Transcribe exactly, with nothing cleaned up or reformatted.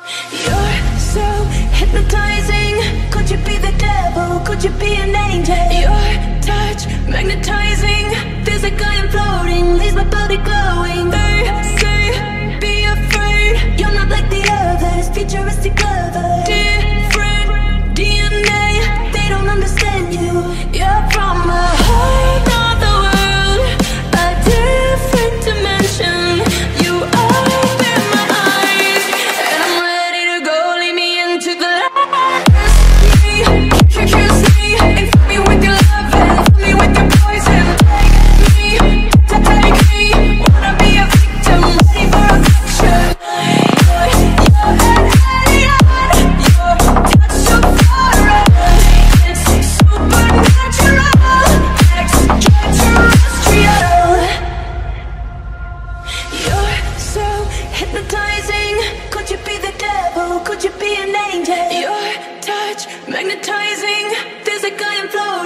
You're so hypnotizing. Could you be the devil? Could you be an angel? Your touch magnetizing. Feels like I am floating, leaves my body glowing. They say, be afraid. You're not like the others, futuristic lovers. Different D N A, they don't understand you. You're from a whole nother world, a different dimension. You open my eyes, and I'm ready to go. Lead me into the light. Kiss me, kiss me, and fill me with your love, and fill me with your poison. Take me, to take me. Wanna be a victim, ready for affection. You're, you're an alien. Your touch so foreign. It's supernatural, extraterrestrial. You're so hypnotizing. Could you be the devil? Could you be an angel? Your touch magnetizing. Feels like I am floating.